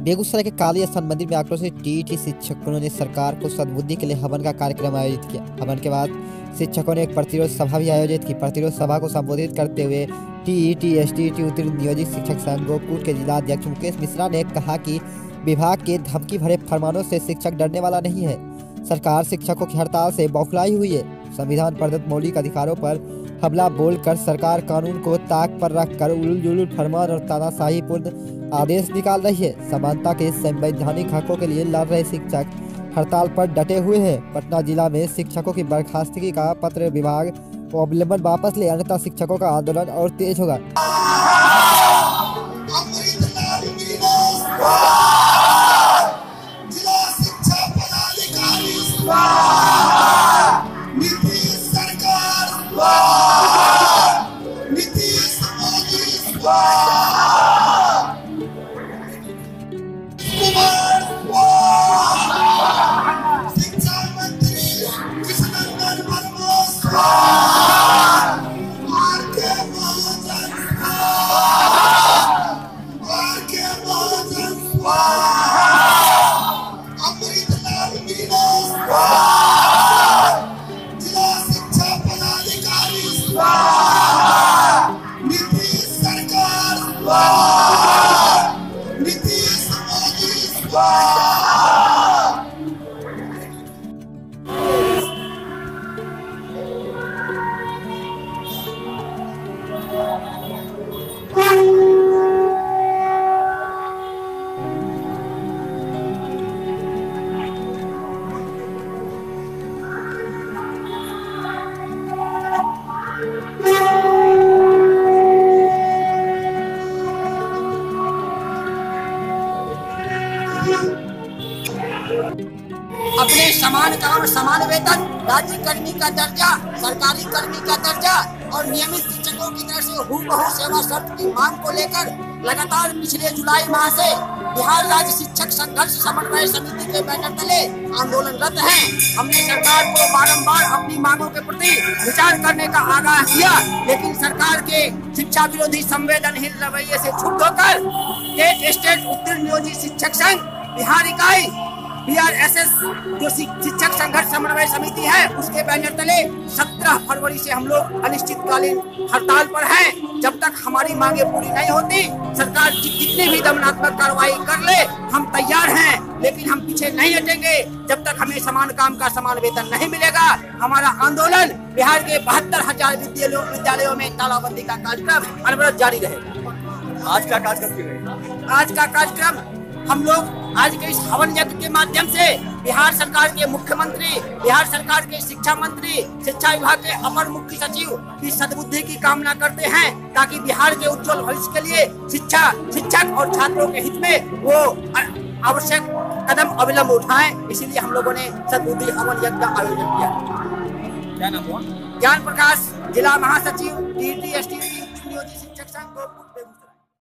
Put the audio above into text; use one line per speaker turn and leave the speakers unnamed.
बेगूसराय के काली स्थान मंदिर में आक्रोशित टीईटी शिक्षकों ने सरकार को सद्बुद्धि के लिए हवन का कार्यक्रम आयोजित किया। हवन के बाद शिक्षकों ने एक प्रतिरोध सभा भी आयोजित की। प्रतिरोध सभा को संबोधित करते हुए टीईटी एसटीईटी उत्तीर्ण नियोजित शिक्षक संघ गोपकुट के जिला अध्यक्ष मुकेश मिश्रा ने कहा कि विभाग के धमकी भरे फरमानों से शिक्षक डरने वाला नहीं है। सरकार शिक्षकों की हड़ताल से बौखलाई हुई है। संविधान प्रदत्त मौलिक अधिकारों पर हमला बोलकर सरकार कानून को ताक पर रखकर उलझुल फरमान और तानाशाहीपूर्ण आदेश निकाल रही है। समानता के संवैधानिक हकों के लिए लड़ रहे शिक्षक हड़ताल पर डटे हुए हैं। पटना जिला में शिक्षकों की बर्खास्तगी का पत्र विभाग को अवलंबन वापस ले, अन्यथा शिक्षकों का आंदोलन और तेज होगा।
अपने समान काम समान वेतन, राज्य कर्मी का दर्जा, सरकारी कर्मी का दर्जा और नियमित शिक्षकों की तरफ से हूबहू सेवा शर्त की मांग को लेकर लगातार पिछले जुलाई माह से बिहार राज्य शिक्षक संघर्ष समन्वय समिति के बैनर तले आंदोलनरत हैं। हमने सरकार को बारंबार अपनी मांगों के प्रति विचार करने का आगाह किया, लेकिन सरकार के शिक्षा विरोधी संवेदनहीन रवैये से क्षुब्ध होकर स्टेट उत्तीर्ण नियोजित शिक्षक संघ बिहार इकाई BRSS जो शिक्षक संघर्ष समन्वय समिति है उसके बैनर तले 17 फरवरी से हम लोग अनिश्चितकालीन हड़ताल पर हैं। जब तक हमारी मांगे पूरी नहीं होती, सरकार जितनी भी दमनात्मक कार्रवाई कर ले हम तैयार हैं, लेकिन हम पीछे नहीं हटेंगे जब तक हमें समान काम का समान वेतन नहीं मिलेगा। हमारा आंदोलन बिहार के 72,000 विद्यालयों में तालाबंदी का कार्यक्रम अनवरत जारी रहेगा।
आज का कार्यक्रम
आज का कार्यक्रम हम लोग आज के इस हवन यज्ञ के माध्यम से बिहार सरकार के मुख्यमंत्री, बिहार सरकार के शिक्षा मंत्री, शिक्षा विभाग के अपर मुख्य सचिव की सद्बुद्धि की कामना करते हैं, ताकि बिहार के उज्जवल भविष्य के लिए शिक्षक और छात्रों के हित में वो आवश्यक कदम अविलंब उठाएं। इसीलिए हम लोगों ने सद्बुद्धि हवन यज्ञ का आयोजन किया।
क्या नाम हुआ?
ज्ञान प्रकाश, जिला महासचिव, टीईटी एसटीईटी नियोजित शिक्षक संघ।